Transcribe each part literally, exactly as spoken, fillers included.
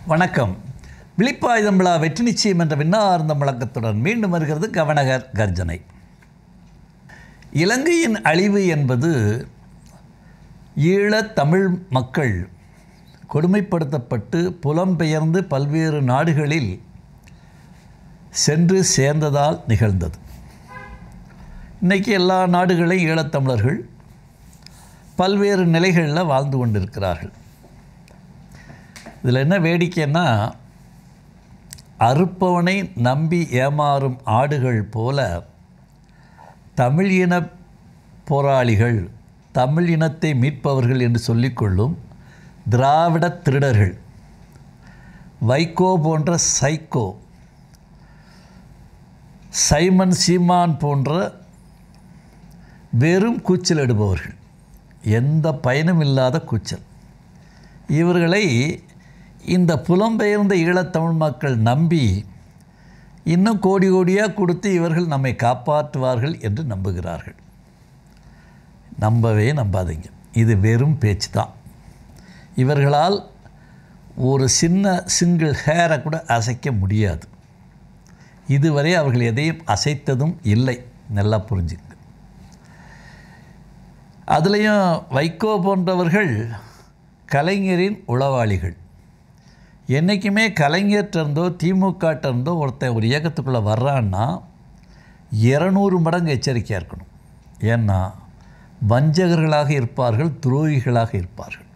வணக்கம். விழிப்பாயுதம்பளா வெற்றி நிச்சயம் என்ற விண்ணார்ந்த முழக்கத்துடன் மீண்டும் வருகிறது கவனகர கர்ஜனை. இலங்கையின் அழிவு என்பது ஈழத் தமிழ் மக்கள் கொடுமைப்படுத்தப்பட்டு புலம்பெயர்ந்து பல்வேறு நாடுகளில் சென்று சேர்ந்ததால் நிகழ்ந்தது. இன்றைக்கி எல்லா நாடுகளையும் ஈழத்தமிழர்கள் பல்வேறு நிலைகளில் வாழ்ந்து கொண்டிருக்கிறார்கள். இதில் என்ன வேடிக்கைன்னா, அறுப்பவனை நம்பி ஏமாறும் ஆடுகள் போல தமிழ் இன போராளிகள், தமிழ் இனத்தை மீட்பவர்கள் என்று சொல்லிக்கொள்ளும் திராவிட திருடர்கள், வைகோ போன்ற சைக்கோ, சைமன் சீமான் போன்ற வெறும் கூச்சல் இடுபவர்கள், எந்த பயனும் இல்லாத கூச்சல், இவர்களை இந்த புலம்பெயர்ந்த ஈழத்தமிழ் மக்கள் நம்பி இன்னும் கோடி கோடியாக கொடுத்து இவர்கள் நம்மை காப்பாற்றுவார்கள் என்று நம்புகிறார்கள். நம்பவே நம்பாதீங்க, இது வெறும் பேச்சு தான். இவர்களால் ஒரு சின்ன சிங்கிள் ஹேரை கூட அசைக்க முடியாது. இதுவரை அவர்கள் எதையும் அசைத்ததும் இல்லை, நல்லா புரிஞ்சுங்க. அதுலேயும் வைகோ போன்றவர்கள் கலைஞரின் உளவாளிகள். என்றைக்குமே கலைஞர்கிட்டருந்தோ திமுகட்டிருந்தோ ஒருத்தன் ஒரு இயக்கத்துக்குள்ளே வர்றான்னா இரநூறு மடங்கு எச்சரிக்கையாக இருக்கணும். ஏன்னா வஞ்சகர்களாக இருப்பார்கள், துரோகிகளாக இருப்பார்கள்.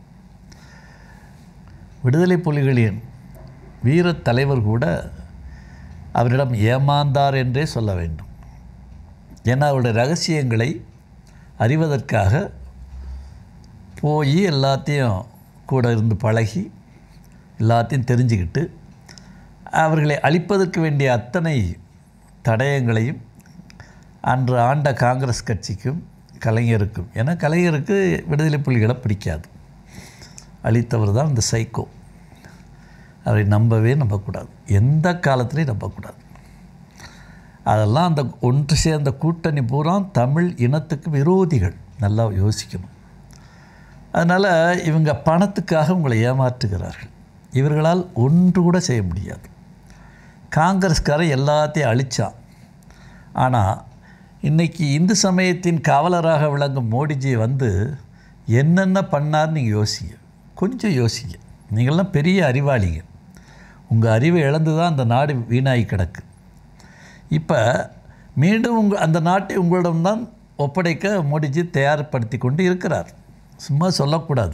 விடுதலை புலிகளின் வீர தலைவர் கூட அவரிடம் ஏமாந்தார் என்றே சொல்ல வேண்டும். ஏன்னா அவருடைய ரகசியங்களை அறிவதற்காக போய் எல்லாத்தையும் கூட இருந்து பழகி எல்லாத்தையும் தெரிஞ்சுக்கிட்டு அவர்களை அழிப்பதற்கு வேண்டிய அத்தனை தடயங்களையும் அன்று ஆண்ட காங்கிரஸ் கட்சிக்கும் கலைஞருக்கும், ஏன்னா கலைஞருக்கு விடுதலை புலிகளை பிடிக்காது, அழித்தவர் தான் இந்த சைக்கோ. அவரை நம்பவே நம்பக்கூடாது, எந்த காலத்துலேயும் நம்பக்கூடாது. அதெல்லாம் அந்த ஒன்று சேர்ந்த கூட்டணி பூரா தமிழ் இனத்துக்கு விரோதிகள், நல்லா யோசிக்கணும். அதனால் இவங்க பணத்துக்காக உங்களை ஏமாற்றுகிறார்கள். இவர்களால் ஒன்று கூட செய்ய முடியாது. காங்கிரஸ்காரன் எல்லாத்தையும் அழித்தான். ஆனால் இன்றைக்கி இந்து சமயத்தின் காவலராக விளங்கும் மோடிஜி வந்து என்னென்ன பண்ணார்னு நீங்கள் யோசிங்க, கொஞ்சம் யோசிங்க. நீங்கள்லாம் பெரிய அறிவாளிங்க, உங்கள் அறிவை இழந்து தான் அந்த நாடு வீணாகி கிடக்கு. இப்போ மீண்டும் உங்கள் அந்த நாட்டை உங்களிடம்தான் ஒப்படைக்க மோடிஜி தயார்படுத்தி கொண்டு இருக்கிறார். சும்மா சொல்லக்கூடாது.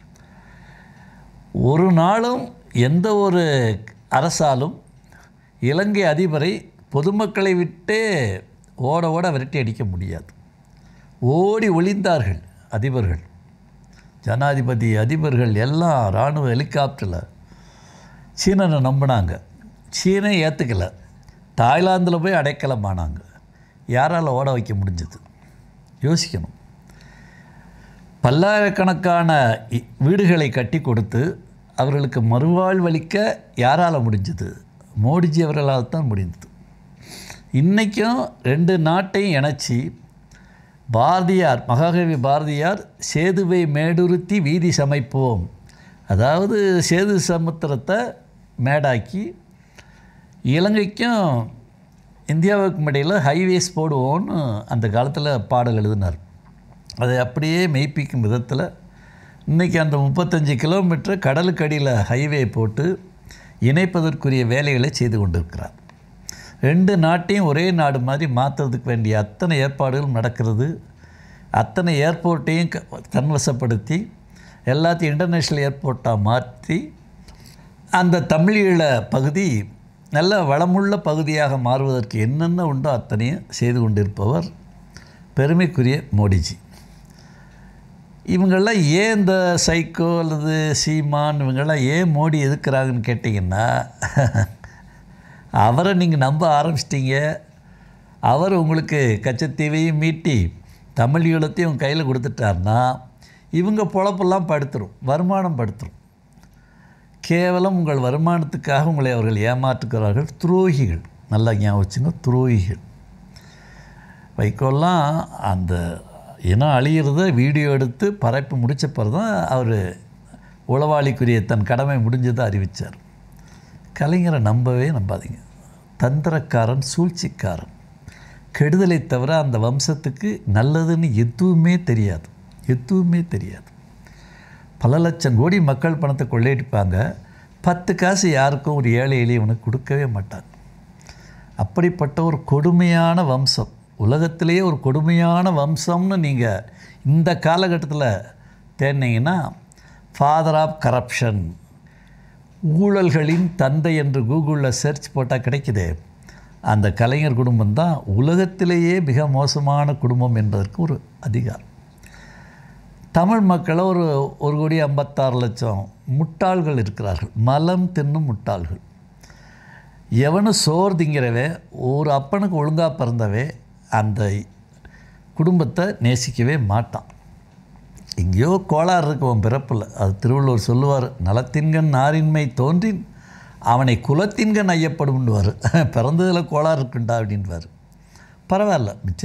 ஒரு நாளும் எந்த ஒரு அரசாலும் இலங்கை அதிபரை பொதுமக்களை விட்டே ஓட ஓட விரட்டி அடிக்க முடியாது. ஓடி ஒளிந்தார்கள் அதிபர்கள், ஜனாதிபதி அதிபர்கள் எல்லாம் இராணுவ ஹெலிகாப்டரில் சீனனை நம்பினாங்க. சீனை ஏற்றுக்கலை, தாய்லாந்தில் போய் அடைக்கலமானாங்க. யாரால் ஓட வைக்க முடிஞ்சது? யோசிக்கணும். பல்லாயிரக்கணக்கான வீடுகளை கட்டி கொடுத்து அவர்களுக்கு மறுவாழ்வளிக்க யாரால் முடிஞ்சது? மோடிஜி அவர்களால் தான் முடிந்தது. இன்றைக்கும் ரெண்டு நாட்டையும் இணைச்சி பாரதியார், மகாகவி பாரதியார் சேதுவை மேடுருத்தி வீதி சமைப்போம், அதாவது சேது சமுத்திரத்தை மேடாக்கி இலங்கைக்கும் இந்தியாவுக்கும் இடையில் ஹைவேஸ் போடுவோன்னு அந்த காலத்தில் பாடல் எழுதினார். அதை அப்படியே மெய்ப்பிக்கும் விதத்தில் இன்றைக்கி அந்த முப்பத்தஞ்சு கிலோமீட்டர் கடலுக்கு அடியில் ஹைவே போட்டு இணைப்பதற்குரிய வேலைகளை செய்து கொண்டிருக்கிறார். ரெண்டு நாட்டையும் ஒரே நாடு மாதிரி மாற்றுறதுக்கு வேண்டிய அத்தனை ஏற்பாடுகளும் நடக்கிறது. அத்தனை ஏர்போர்ட்டையும் தன்வசப்படுத்தி எல்லாத்தையும் இன்டர்நேஷ்னல் ஏர்போர்ட்டாக மாற்றி அந்த தமிழீழ பகுதி நல்ல வளமுள்ள பகுதியாக மாறுவதற்கு என்னென்ன உண்டோ அத்தனையும் செய்து கொண்டிருப்பவர் பெருமைக்குரிய மோடிஜி. இவங்கெல்லாம் ஏன் இந்த சைக்கோ அல்லது சீமான் இவங்கெல்லாம் ஏன் மோடி எதுக்குறாங்கன்னு கேட்டிங்கன்னா, அவரை நீங்கள் நம்ப ஆரம்பிச்சிட்டிங்க. அவர் உங்களுக்கு கச்சத்தீவையும் மீட்டி தமிழ் ஈழத்தையும் உங்கள் கையில் கொடுத்துட்டார்னா இவங்க பொழப்பெல்லாம் படுத்துரும், வருமானம் படுத்துரும். கேவலம் உங்கள் வருமானத்துக்காக உங்களை அவர்கள் ஏமாற்றுக்கிறார்கள். துரோகிகள், நல்லா ஞாபகம் வச்சுங்க, துரோகிகள். வைக்கோல்லாம் அந்த இனம் அழிகிறத வீடியோ எடுத்து பரப்பி முடித்த பிறகு தான் அவர் உளவாளிக்குரிய தன் கடமை முடிஞ்சதை அறிவித்தார். கலைஞரை நம்பவே நம்பாதீங்க. தந்திரக்காரன், சூழ்ச்சிக்காரன். கெடுதலை தவிர அந்த வம்சத்துக்கு நல்லதுன்னு எதுவுமே தெரியாது, எதுவுமே தெரியாது. பல லட்சம் கோடி மக்கள் பணத்தை கொள்ளையடிப்பாங்க. பத்து காசு யாருக்கும் ஒரு ஏழை எளியவனுக்கு கொடுக்கவே மாட்டாங்க. அப்படிப்பட்ட ஒரு கொடுமையான வம்சம், உலகத்திலேயே ஒரு கொடுமையான வம்சம்னு நீங்கள் இந்த காலகட்டத்தில் தேடினீங்கன்னா ஃபாதர் ஆஃப் கரப்ஷன், ஊழல்களின் தந்தை என்று கூகுளில் சர்ச் போட்டால் கிடைக்குதே, அந்த கலைஞர் குடும்பம் தான் உலகத்திலேயே மிக மோசமான குடும்பம் என்பதற்கு ஒரு அதிகாரம். தமிழ் மக்களை ஒரு ஒரு கோடி ஐம்பத்தாறு லட்சம் முட்டாள்கள் இருக்கிறார்கள், மலம் தின்னும் முட்டாள்கள். எவனும் சோறு திங்கிறவே, ஒரு அப்பனுக்கு ஒழுங்காக பிறந்தவே அந்த குடும்பத்தை நேசிக்கவே மாட்டான். எங்கேயோ கோளாறு இருக்குவன் பிறப்பில். அது திருவள்ளுவர் சொல்லுவார், நலத்தின்கண் நாரின்மை தோன்றின் அவனை குலத்தின்கண் ஐயப்படும்னுவார். பிறந்ததில் கோளாறு இருக்குண்டா அப்படின்வார். பரவாயில்ல, மிச்ச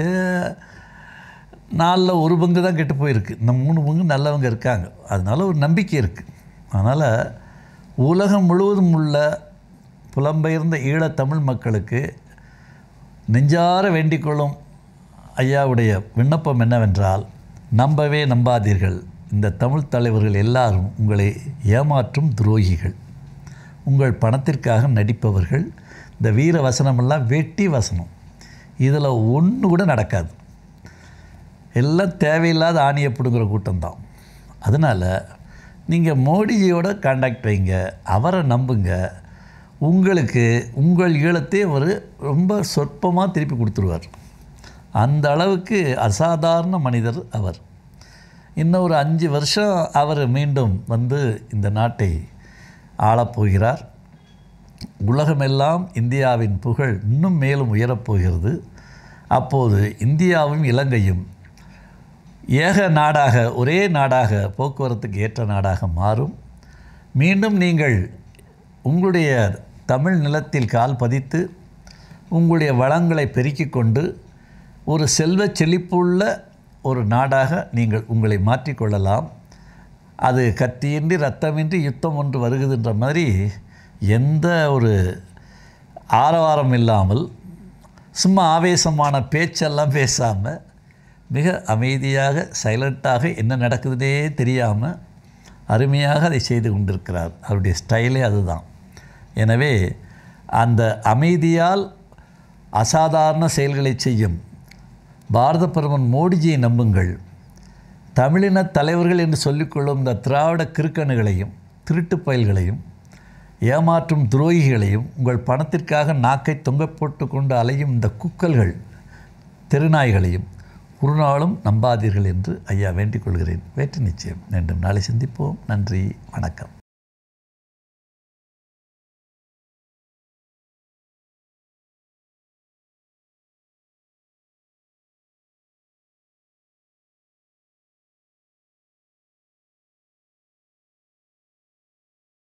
நாலில் ஒரு பங்கு தான் கெட்டு போயிருக்கு, இந்த மூணு பங்கு நல்லவங்க இருக்காங்க. அதனால் ஒரு நம்பிக்கை இருக்குது. அதனால் உலகம் முழுவதும் உள்ள புலம்பெயர்ந்த ஈழத்தமிழ் மக்களுக்கு நெஞ்சார வேண்டிக்கொள்ளும் ஐயாவுடைய விண்ணப்பம் என்னவென்றால், நம்பவே நம்பாதீர்கள். இந்த தமிழ் தலைவர்கள் எல்லாரும் உங்களை ஏமாற்றும் துரோகிகள், உங்கள் பணத்திற்காக நடிப்பவர்கள். இந்த வீர வசனமெல்லாம் வெட்டி வசனம், இதில் ஒன்று கூட நடக்காது. எல்லாம் தேவையில்லாத ஆணியை பிடுங்குற கூட்டம்தான். அதனால் நீங்கள் மோடிஜியோட கான்டாக்ட் வைங்க, அவரை நம்புங்க. உங்களுக்கு உங்கள் ஈழத்தை அவர் ரொம்ப சொற்பமாக திருப்பி கொடுத்துருவார். அந்த அளவுக்கு அசாதாரண மனிதர் அவர். இன்னும் ஒரு அஞ்சு வருஷம் அவர் மீண்டும் வந்து இந்த நாட்டை ஆளப்போகிறார். உலகமெல்லாம் இந்தியாவின் புகழ் இன்னும் மேலும் உயரப்போகிறது. அப்போது இந்தியாவும் இலங்கையும் ஏக நாடாக, ஒரே நாடாக, போக்குவரத்துக்கு ஏற்ற நாடாக மாறும். மீண்டும் நீங்கள் உங்களுடைய தமிழ் நிலத்தில் கால் பதித்து உங்களுடைய வளங்களை பெருக்கிக் கொண்டு ஒரு செல்வ செழிப்புள்ள ஒரு நாடாக நீங்கள் உங்களை மாற்றிக்கொள்ளலாம். அது கத்தியின்றி ரத்தமின்றி யுத்தம் ஒன்று வருகுதுன்ற மாதிரி எந்த ஒரு ஆரவாரம் இல்லாமல், சும்மா ஆவேசமான பேச்செல்லாம் பேசாமல், மிக அமைதியாக சைலண்ட்டாக என்ன நடக்குதுன்னே தெரியாமல் அருமையாக அதை செய்து கொண்டிருக்கிறார். அவருடைய ஸ்டைலே அதுதான். எனவே அந்த அமைதியால் அசாதாரண செயல்களை செய்யும் பாரத பிரதமர் மோடிஜியை நம்புங்கள். தமிழின தலைவர்கள் என்று சொல்லிக்கொள்ளும் இந்த திராவிட கிறுக்கணுகளையும் திருட்டு பயல்களையும் ஏமாற்றும் துரோகிகளையும் உங்கள் பணத்திற்காக நாக்கை தொங்க போட்டு கொண்டு அலையும் இந்த குக்கல்கள் தெருநாய்களையும் ஒரு நாளும் நம்பாதீர்கள் என்று ஐயா வேண்டிக் கொள்கிறேன். வேற்று நிச்சயம். மீண்டும் நாளை சந்திப்போம். நன்றி, வணக்கம்.